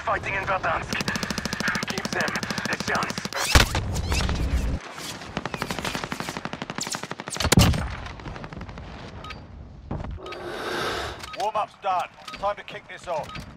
fighting in Verdansk. Give them a chance. Warm-up's done. Time to kick this off.